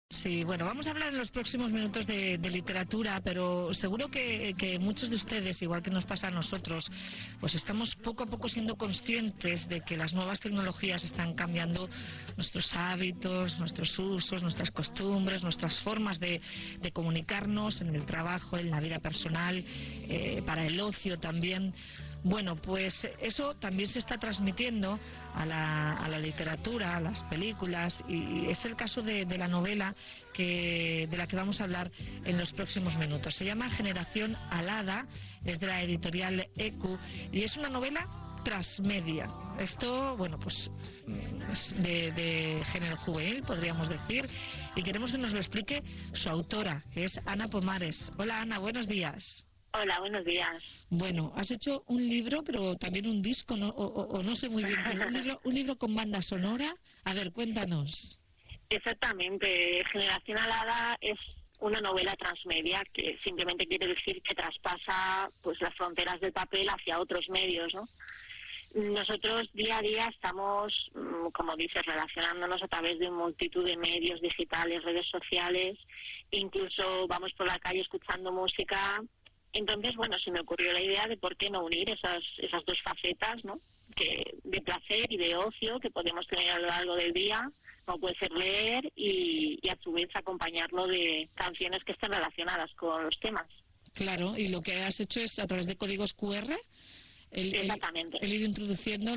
Sí, bueno, vamos a hablar en los próximos minutos de literatura, pero seguro que muchos de ustedes, igual que nos pasa a nosotros, pues estamos poco a poco siendo conscientes de que las nuevas tecnologías están cambiando nuestros hábitos, nuestros usos, nuestras costumbres, nuestras formas de comunicarnos en el trabajo, en la vida personal, para el ocio también. Bueno, pues eso también se está transmitiendo a la literatura, a las películas, y es el caso de la novela de la que vamos a hablar en los próximos minutos. Se llama Generación Alada, es de la editorial ECU y es una novela transmedia. Esto, bueno, pues es de género juvenil, podríamos decir, y queremos que nos lo explique su autora, que es Ana Pomares. Hola Ana, buenos días. Hola, buenos días. Bueno, has hecho un libro, pero también un disco, ¿no? O no sé muy bien, pero un libro con banda sonora. A ver, cuéntanos. Exactamente. Generación Alada es una novela transmedia que simplemente quiere decir que traspasa pues las fronteras del papel hacia otros medios, ¿no? Nosotros día a día estamos, como dices, relacionándonos a través de multitud de medios digitales, redes sociales, incluso vamos por la calle escuchando música. Entonces, bueno, se me ocurrió la idea de por qué no unir esas dos facetas, ¿no? Que de placer y de ocio que podemos tener a lo largo del día, como puede ser leer y a su vez acompañarlo de canciones que estén relacionadas con los temas. Claro, y lo que has hecho es a través de códigos QR, Exactamente. el ir introduciendo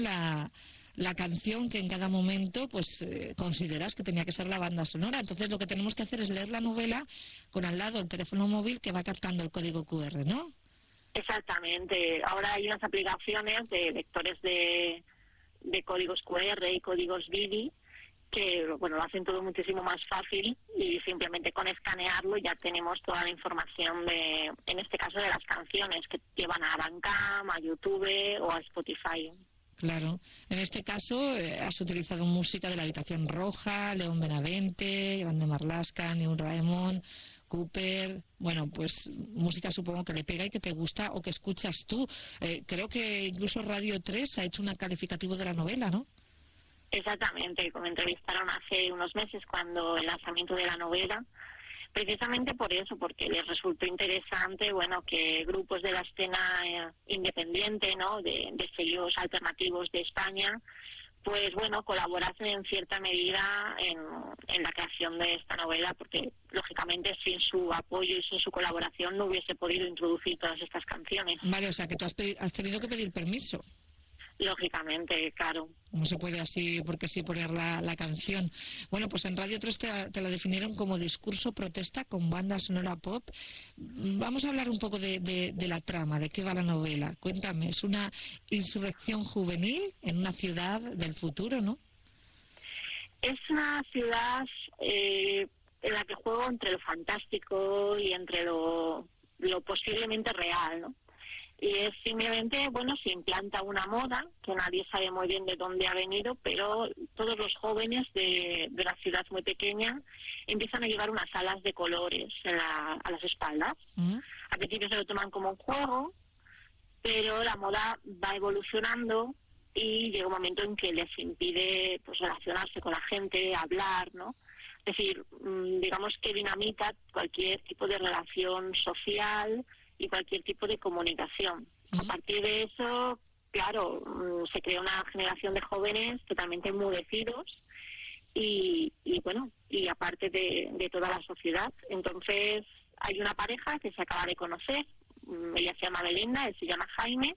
la canción que en cada momento pues consideras que tenía que ser la banda sonora. Entonces lo que tenemos que hacer es leer la novela con al lado el teléfono móvil que va captando el código QR, ¿no? Exactamente. Ahora hay unas aplicaciones de lectores de códigos QR y códigos BIDI que, bueno, lo hacen todo muchísimo más fácil y simplemente con escanearlo ya tenemos toda la información en este caso, de las canciones que llevan a Bandcamp, a YouTube o a Spotify. Claro. En este caso has utilizado música de La Habitación Roja, León Benavente, Grande Marlaska, New Raymond, Cooper. Bueno, pues música supongo que le pega y que te gusta o que escuchas tú. Creo que incluso Radio 3 ha hecho un calificativo de la novela, ¿no? Exactamente, como entrevistaron hace unos meses cuando el lanzamiento de la novela, precisamente por eso, porque les resultó interesante, bueno, que grupos de la escena independiente, ¿no?, de sellos alternativos de España, pues bueno, colaborasen en cierta medida en la creación de esta novela, porque lógicamente sin su apoyo y sin su colaboración no hubiese podido introducir todas estas canciones. Vale, o sea que tú has tenido que pedir permiso. Lógicamente, claro. No se puede así porque sí poner la canción. Bueno, pues en Radio 3 te la definieron como discurso protesta con banda sonora pop. Vamos a hablar un poco de la trama, de qué va la novela. Cuéntame, es una insurrección juvenil en una ciudad del futuro, ¿no? Es una ciudad en la que juego entre lo fantástico y entre lo posiblemente real, ¿no? Y es simplemente, bueno, se implanta una moda que nadie sabe muy bien de dónde ha venido, pero todos los jóvenes de la ciudad muy pequeña empiezan a llevar unas alas de colores a las espaldas. Al principio se lo toman como un juego, pero la moda va evolucionando y llega un momento en que les impide pues relacionarse con la gente, hablar, ¿no? Es decir, digamos que dinamita cualquier tipo de relación social y cualquier tipo de comunicación. A partir de eso, claro, se crea una generación de jóvenes totalmente enmudecidos y bueno, y aparte de toda la sociedad. Entonces hay una pareja que se acaba de conocer, ella se llama Belinda, él se llama Jaime,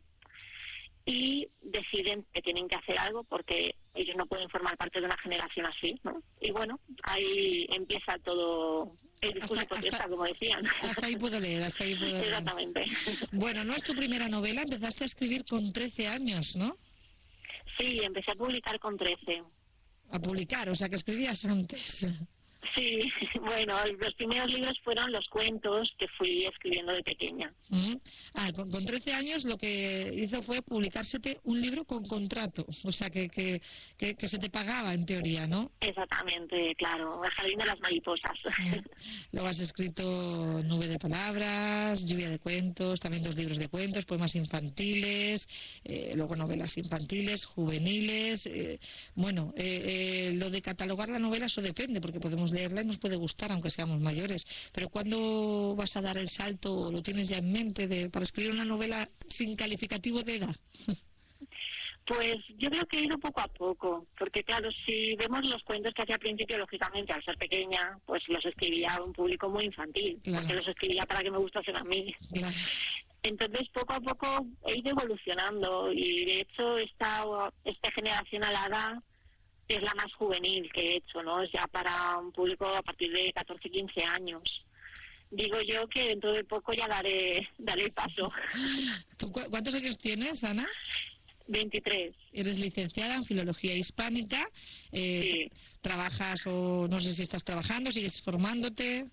y deciden que tienen que hacer algo porque ellos no pueden formar parte de una generación así, ¿no? Y bueno, ahí empieza todo el discurso de protesta, como decían. Hasta ahí puedo leer, hasta ahí puedo leer. Exactamente. Bueno, no es tu primera novela, empezaste a escribir con 13 años, ¿no? Sí, empecé a publicar con 13. A publicar, o sea que escribías antes. Sí, bueno, los primeros libros fueron los cuentos que fui escribiendo de pequeña. Con 13 años lo que hizo fue publicársete un libro con contrato, o sea que se te pagaba en teoría, ¿no? Exactamente, claro, El jardín de las mariposas. Luego has escrito Nube de palabras, Lluvia de cuentos, también 2 libros de cuentos, poemas infantiles, luego novelas infantiles, juveniles. Lo de catalogar la novela, eso depende, porque podemos leerla y nos puede gustar, aunque seamos mayores. Pero ¿cuándo vas a dar el salto, o lo tienes ya en mente, para escribir una novela sin calificativo de edad? Pues yo creo que he ido poco a poco, porque claro, si vemos los cuentos que hacía al principio, lógicamente al ser pequeña, pues los escribía a un público muy infantil, Claro. porque los escribía para que me gustasen a mí. Claro. Entonces poco a poco he ido evolucionando y de hecho esta generación alada es la más juvenil que he hecho, ¿no? Es ya para un público a partir de 14, 15 años. Digo yo que dentro de poco ya daré el paso. ¿Tú cuántos años tienes, Ana? 23. Eres licenciada en Filología Hispánica. Sí. ¿Trabajas o no sé si estás trabajando, sigues formándote?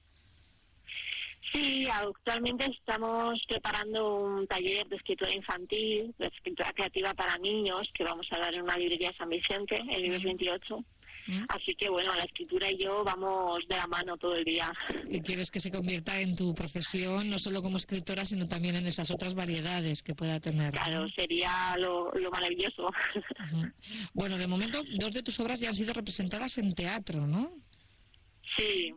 Sí, actualmente estamos preparando un taller de escritura infantil, de escritura creativa para niños, que vamos a dar en una librería San Vicente, el Libros 28. Así que bueno, la escritura y yo vamos de la mano todo el día. Y quieres que se convierta en tu profesión, no solo como escritora, sino también en esas otras variedades que pueda tener, ¿no? Claro, sería lo maravilloso. Bueno, de momento 2 de tus obras ya han sido representadas en teatro, ¿no? Sí.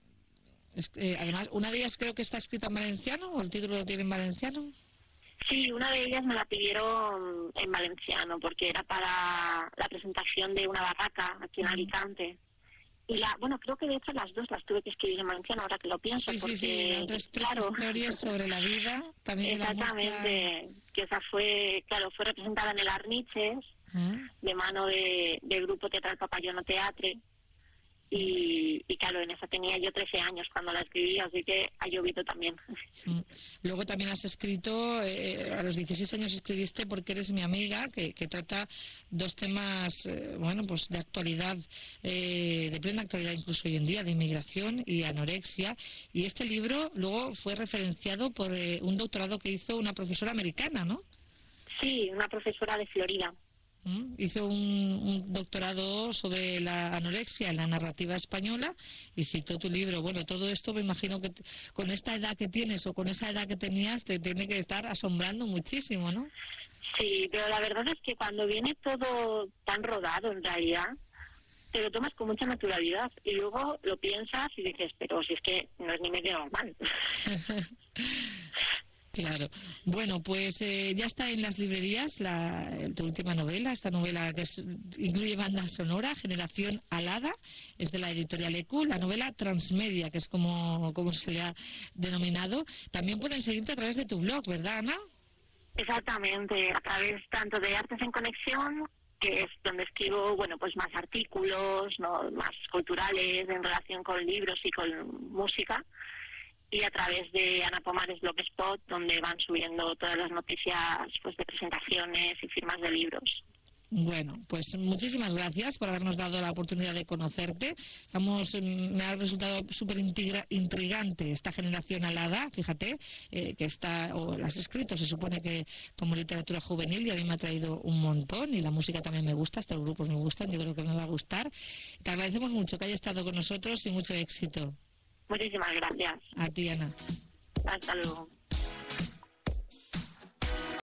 Además, una de ellas creo que está escrita en valenciano, o el título lo tiene en valenciano. Sí, una de ellas me la pidieron en valenciano porque era para la presentación de una barraca aquí en Alicante. Y creo que de hecho las dos las tuve que escribir en valenciano, ahora que lo pienso. Sí, tres historias sobre la vida, también. Exactamente, que esa fue representada en el Arniches, de mano del grupo teatral Papallono Teatre. Y claro, en esa tenía yo 13 años cuando la escribí, así que ha llovido también. Luego también has escrito, a los 16 años escribiste Porque eres mi amiga, que trata 2 temas, pues de actualidad, de plena actualidad incluso hoy en día, de inmigración y anorexia. Y este libro luego fue referenciado por un doctorado que hizo una profesora americana, ¿no? Sí, una profesora de Florida. Hizo un doctorado sobre la anorexia en la narrativa española y citó tu libro. Bueno, todo esto me imagino que con esta edad que tienes o con esa edad que tenías te tiene que estar asombrando muchísimo, ¿no? Sí, pero la verdad es que cuando viene todo tan rodado en realidad, te lo tomas con mucha naturalidad y luego lo piensas y dices, pero si es que no es ni medio normal. Claro. Bueno, pues ya está en las librerías tu última novela, esta novela que incluye banda sonora, Generación Alada, es de la editorial ECU, la novela transmedia, que es como se le ha denominado. También pueden seguirte a través de tu blog, ¿verdad, Ana? Exactamente, a través tanto de Artes en Conexión, que es donde escribo, pues más artículos, ¿no?, más culturales en relación con libros y con música, y a través de Ana Pomares Blogspot, donde van subiendo todas las noticias de presentaciones y firmas de libros. Bueno, pues muchísimas gracias por habernos dado la oportunidad de conocerte. Me ha resultado súper intrigante esta Generación Alada, fíjate, que la has escrito, se supone que como literatura juvenil, y a mí me ha traído un montón, y la música también me gusta, estos grupos me gustan, yo creo que me va a gustar. Te agradecemos mucho que hayas estado con nosotros y mucho éxito. Muchísimas gracias. A ti, Ana. Hasta luego.